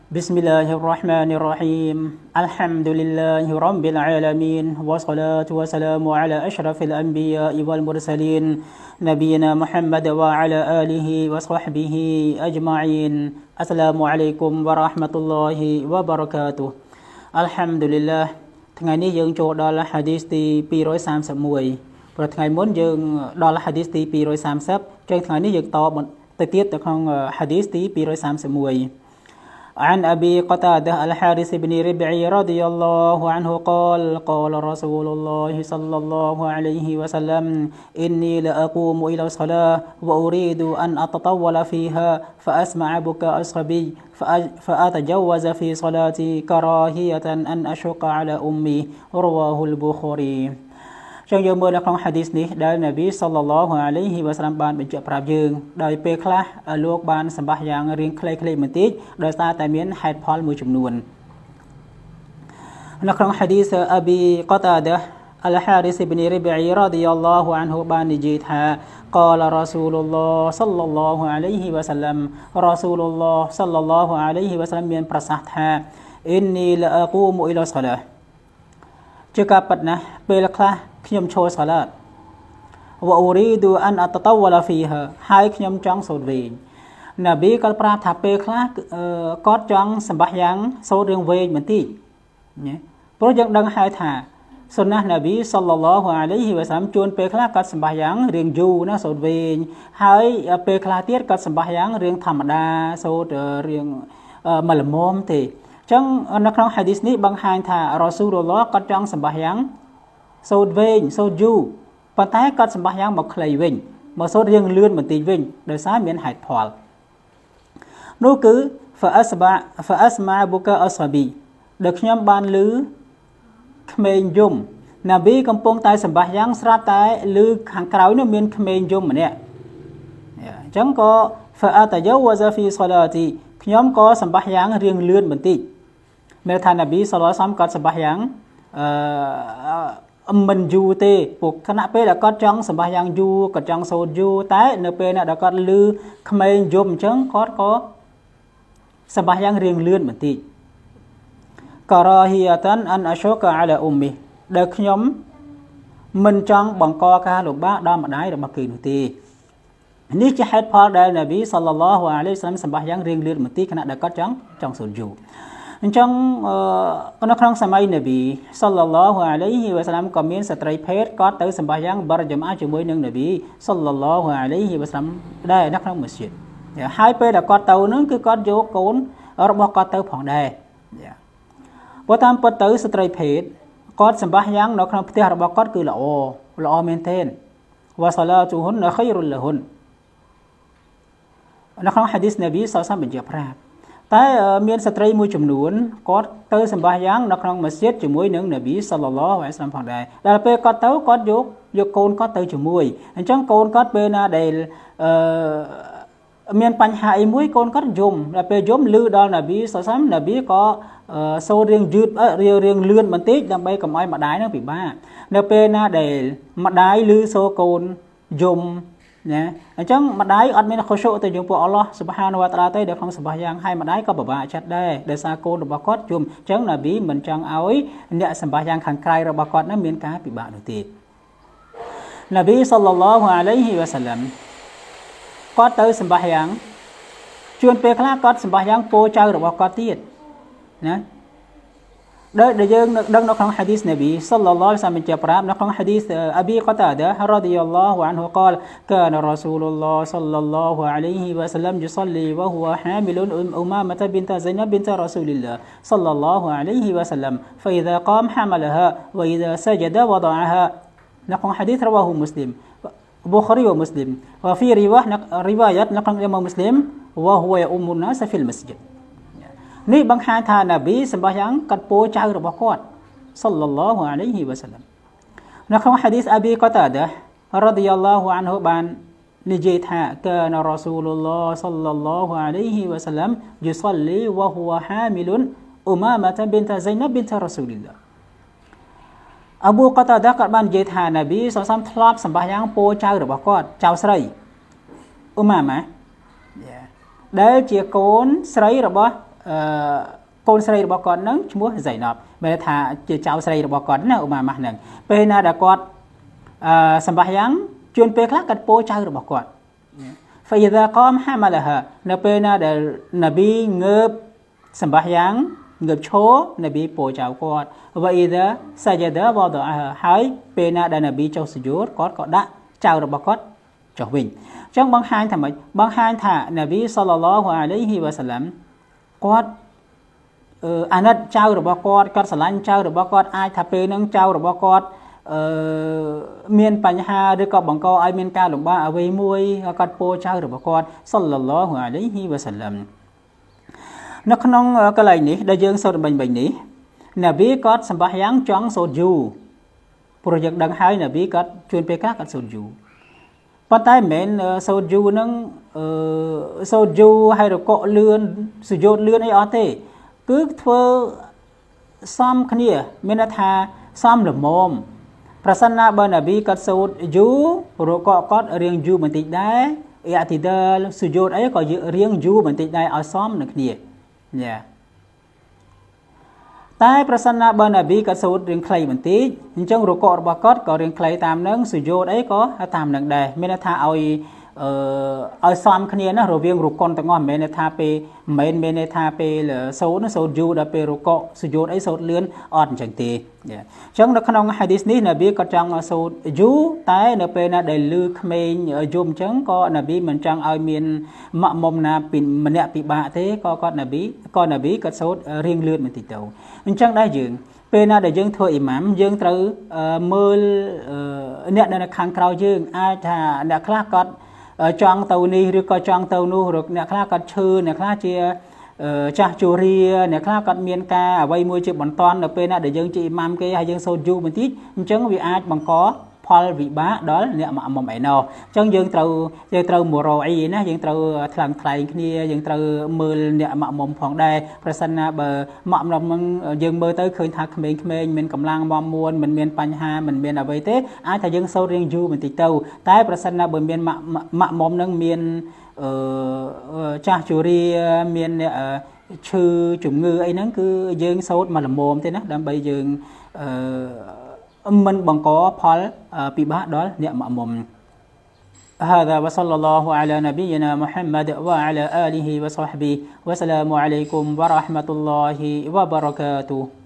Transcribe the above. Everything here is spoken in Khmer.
بسم الله الرحمن الرحيم الحمد لله رب العالمين والصلاة والسلام على أشرف الأنبياء والمرسلين نبينا محمد وعلى آله وصحبه أجمعين السلام عليكم ورحمة الله وبركاته الحمد لله ថ្ងៃនេះយើងចូលដល់ហាឌីសទី231ព្រោះថ្ងៃមុនយើងដល់ហាឌីសទី230ចឹងថ្ងៃនេះយើងតទៅទៀតទៅក្នុងហាឌីសទី231 عن أبي قتادة الحارث بن ربعي رضي الله عنه قال قال رسول الله صلى الله عليه وسلم إني لأقوم إلى الصلاة وأريد أن أتطول فيها فأسمع بكاء الصبي فأتجوز في صلاتي كراهية أن أشق على أمي رواه البخاري ចឹងយើងមើលនៅក្នុងហាឌីសនេះដែលនប៊ីសល្លឡោះអាឡៃហ៊ីវ៉ាសឡាមបានបញ្ជាក់ប្រាប់យើងដោយពេលខ្លះលោកបានសម្បាសយ៉ាងរៀងខ្លីៗបន្តិចដោយសារតែមានហេតុផលមួយចំនួននៅក្នុងហាឌីសអប៊ីកតាដាអលហារីសអ៊ីប៊ីនរីប៊ីរ៉ាឌីយ៉ាឡោះអានហ៊ូបាននិយាយថា قال رسول الله صلى الله عليه وسلم رسول الله صلى الله عليه وسلم មានប្រសាសន៍ថា إني لأقوم إلى الصلاة ជាការពិតណាស់ពេលខ្លះខ្ញុំចូលសាឡាតវ៉ាអ៊ូរីឌូអានអតតវឡាហ្វីហាហើយខ្ញុំចង់សូត្រវិញនប៊ីក៏ប្រាប់ថាពេលខ្លះគាត់ចង់សម្បាសយ៉ាងសូត្ររឿងវែងបន្តិចណាព្រោះយើងដឹងហើយថាសុនណះនប៊ីសល្លឡោះអាឡៃហ៊ីវ៉ាសឡាមជួនពេលខ្លះគាត់សម្បាសយ៉ាងរឿងយូរណាសូត្រវែងហើយពេលខ្លះទៀតគាត់សម្បាសយ៉ាងរឿងធម្មតាសូត្ររឿងមួយល្មមទេចឹងនៅក្នុងហាឌីសនេះបង្ហាញថារ៉ាស៊ូលឡោះគាត់ចង់សម្បាសយ៉ាងសូត្រវែងសូត្រយូរប៉ុន្តែគាត់សម្បាសយ៉ាងមកខ្លីវិញមកសូត្ររៀងលឿនបន្តិចវិញដោយសារមានហេតុផលនោះគឺ فأسمع بكاء الصبي ដែលខ្ញុំបានឮក្មេងយំណាប៊ីកំពុងតែសម្បាសយ៉ាងស្រាប់តែឮខាងក្រោយនោះមានក្មេងយំម្នាក់អញ្ចឹងក៏ فأتجوز في صلاتي ខ្ញុំក៏សម្បាសយ៉ាងរៀងលឿនបន្តិចមានថាណាប៊ីសល្លឡោះអាឡៃហ៊ីវ៉ាសឡំគាត់សម្បាសយ៉ាងមិនយូរទេពួកខណៈពេលដែលគាត់ចង់សម្បាសយ៉ាងយូរគាត់ចង់សូត្រយូរតែនៅពេលដែលគាត់ឮក្មេងយំអញ្ចឹងគាត់ក៏សម្បាសយ៉ាងរៀងលឿនបន្តិចការ៉ាហ៊ីយ៉ាតានអានអាឈូកាអាឡាអ៊ុមមីដែលខ្ញុំមិនចង់បង្កការលំបាកដល់ម្ដាយរបស់គេនោះទេនេះជាហេតុផលដែលនប៊ីសល្លឡោះអាឡៃហ៊ីវ៉ាសឡាមសម្បាសយ៉ាងរៀងលឿនបន្តិចខណៈដែលគាត់ចង់សូត្រយូរអញ្ចឹងនៅក្នុងសម័យនប៊ីសល្លឡោះអាឡៃហ៊ីវ៉ាសឡាមក៏មានស្ត្រីភេទគាត់ទៅសម្បាសយ៉ាងបរិយមាជាមួយនឹងនប៊ីសល្លឡោះអាឡៃហ៊ីវ៉ាសឡាមដែរនៅក្នុងមស្ជីដហើយពេលដែលគាត់ទៅនឹងគឺគាត់យកកូនរបស់គាត់ទៅផងដែរព្រោះតាមពិតទៅស្ត្រីភេទគាត់សម្បាសយ៉ាងនៅក្នុងផ្ទះរបស់គាត់គឺល្អមែនទែនវ៉ាសាឡាទូហ៊ុនខៃរុលឡហ៊ុននៅក្នុងហាឌីសនប៊ីសល្លឡោះអាឡៃហ៊ីវ៉ាសឡាមបញ្ជាក់ប្រាប់តែមានស្ត្រីមួយចំនួនគាត់ទៅសម្បាសយ៉ាងនៅក្នុងមស្ជីដជាមួយនឹងនប៊ីសល្លឡោះអាឡៃហ៊ីវ៉ាសឡាមផងដែរដល់ពេលគាត់ទៅគាត់យកកូនគាត់ទៅជាមួយអញ្ចឹងកូនគាត់ពេលណាដែលមានបញ្ហាអីមួយកូនគាត់យំដល់ពេលយំឮដល់នប៊ីសល្លឡោះអាឡៃហ៊ីវ៉ាសឡាមនប៊ីក៏សូត្ររៀងយឺតរៀងលឿនបន្តិចដើម្បីកុំឲ្យម្ដាយនឹងពិបាកនៅពេលណាដែលម្ដាយឮសូរកូនយំណាអញ្ចឹងម្ដាយអត់មានខុសទៅចំពោះអល់ឡោះស៊ុបហានវ៉ាតាអាឡាទេដែលក្នុងសម្បាសយ៉ាងហើយម្ដាយក៏ពិបាកចិត្តដែរដោយសារកូនរបស់គាត់យំអញ្ចឹងនប៊ីមិនចង់ឲ្យអ្នកសម្បាសយ៉ាងខាងក្រៅរបស់គាត់នឹងមានការពិបាកនោះទេនប៊ីសល្លឡោះអាឡៃហ៊ីវ៉ាសឡាមគាត់ទៅសម្បាសយ៉ាងជួនពេលខ្លះគាត់សម្បាសយ៉ាងពោចៅរបស់គាត់ទៀតណាដែលយើងដឹងនៅក្នុងហាឌីសនប៊ីសល្លឡោះអាឡៃហ៊ីវ៉ាសឡាមបញ្ជាក់ប្រាប់នៅក្នុងហាឌីសអប៊ីកតាដារ៉ាឌីយ៉ាឡោះអានហ៊ូ قال كان رسول الله صلى الله عليه وسلم يصلي وهو حامل أمامة بنت زينب بنت رسول الله صلى الله عليه وسلم فإذا قام حملها وإذا سجد وضعها នៅក្នុងហាឌីសរ៉ាវ៉ាហ៊ូ مسلم بخاري ومسلم وفي رواية នៅក្នុង إمام مسلم وهو يؤم الناس في المسجد នេះបង្ហាញថានប៊ីសម្បាសយ៉ាងកាត់ពោចៅរបស់គាត់សល្លឡោះអាឡៃហ៊ីវ៉ាសឡាមនៅក្នុងហាឌីសអប៊ីកតាដារ៉ាឌីយ៉ាឡោះអានហ៊ូបាននិយាយថាកានរ៉ាស៊ូលឡោះសល្លឡោះអាឡៃហ៊ីវ៉ាសឡាមយុសលីវ៉ាហ៊ូវ៉ាហាមីលុនអ៊ូម៉ាម៉ាតាប៊ីនតាហ្សៃណាប៊ីនតារ៉ាស៊ូលីឡោះអប៊ូកតាដាក៏បាននិយាយថានប៊ីសល្លឡោះអាឡៃហ៊ីវ៉ាសឡាមធ្លាប់សម្បាសយ៉ាងពោចៅរបស់គាត់ចៅស្រីអ៊ូម៉ាម៉ាដែលជាកូនស្រីរបស់កូនស្រីរបស់គាត់ហ្នឹងឈ្មោះសៃណប់មានថាជាចៅស្រីរបស់គាត់ណាឧមាម៉ាស់ហ្នឹងពេលណាដែលគាត់សម្បះយ៉ាងជួនពេលខ្លះគាត់ពោចៅរបស់គាត់ فإذا قام حملها នៅពេលណាដែលនប៊ីងើបសម្បះយ៉ាងងើបឈរនប៊ីពោចៅគាត់ وإذا سجد وضعها ហើយពេលណាដែលនប៊ីចុះសុយោតគាត់ក៏ដាក់ចៅរបស់គាត់ចុះវិញអញ្ចឹងបង្ហាញថាម៉េចបង្ហាញថានប៊ីសល្លឡោះអាឡៃហ៊ីវ៉ាសាឡាំគាត់អាណិតចៅរបស់គាត់គាត់ស្រឡាញ់ចៅរបស់គាត់អាចថាពេលហ្នឹងចៅរបស់គាត់មានបញ្ហាឬក៏បង្កឲ្យមានការលំបាកអ្វីមួយគាត់ពោលចៅរបស់គាត់សល្លឡោះអាឡៃហ៊ីវ៉ាសាឡាំនៅក្នុងកន្លែងនេះដែលយើងសូត្របាញ់នេះនប៊ីគាត់សម្បះយ៉ាងចង់សូត្រយូរព្រោះយើងដឹងហើយនប៊ីគាត់ជួនពេលខ្លះគាត់សូត្រយូរប៉ុន្តែមិនមែនសូត្រយូរហ្នឹងសូត្រយូរហើយរកកលឿនសុយោតលឿនអីអត់ទេគឺធ្វើសមគ្នាមានន័យថាសមល្មមប្រសិនណាបើនប៊ីគាត់សូត្រយូររកកគាត់រៀងយូរបន្តិចដែរអ៊ីអាទីដាលសុយោតអីក៏រៀងយូរបន្តិចដែរឲ្យសមនឹងគ្នាយ៉ាតែប្រសិនណាបើនប៊ីគាត់សូត្ររៀងខ្លីបន្តិចអញ្ចឹងរកករបស់គាត់ក៏រៀងខ្លីតាមនឹងសុយោតអីក៏តាមនឹងដែរមានន័យថាឲ្យសមគ្នាណារវាងរកុនទាំងអស់មិនមែនថាពេលមិនមែនន័យថាពេលសូត្រយូរដល់ពេលរកកសុយោតអីសូត្រលឿនអត់អញ្ចឹងទេអញ្ចឹងនៅក្នុងហាឌីសនេះនប៊ីក៏ចង់សូត្រយូរតែនៅពេលណាដែលលឺក្មេងយំអញ្ចឹងក៏នប៊ីមិនចង់ឲ្យមានម៉ាក់មុំណាពីម្នាក់ពិបាកទេក៏នប៊ីក៏សូត្ររៀងលឿនបន្តិចទៅអញ្ចឹងដែរយើងពេលណាដែលយើងធ្វើអ៊ីម៉ាមយើងត្រូវមើលអ្នកនៅខាងក្រៅយើងអាចថាអ្នកខ្លះគាត់ចង់ទៅនេះឬក៏ចង់ទៅនោះអ្នកខ្លះគាត់ឈឺអ្នកខ្លះជាចាស់ជរាអ្នកខ្លះគាត់មានការអ្វីមួយជាបន្តនៅពេលណាដែលយើងជាអ៊ីម៉ាមគេហើយយើងសូត្រយូរបន្តិចអញ្ចឹងវាអាចបង្កផលវិបាកដល់អ្នកម៉ាក់មុំឯណោះអញ្ចឹងយើងត្រូវមរ៉ូអ៊ីណាយើងត្រូវថ្លឹងថ្លែងគ្នាយើងត្រូវមើលអ្នកម៉ាក់មុំផងដែរប្រសិនណាបើម៉ាក់មុំយើងមើលទៅឃើញថាក្មេងៗមានកម្លាំងមាំមួនមិនមានបញ្ហាមិនមានអ្វីទេអាចថាយើងសូត្ររៀងយូរបន្តិចទៅតែប្រសិនណាបើមានម៉ាក់មុំនឹងមានចាស់ជរាមានឈឺជំងឺអីហ្នឹងគឺយើងសូត្រមកល្មមទេណាដើម្បីយើងមិនបង្កផលពិបាកដល់អ្នកម៉ាក់មុំ هذا وصلى الله على نبينا محمد وعلى آله وصحبه والسلام عليكم ورحمة الله وبركاته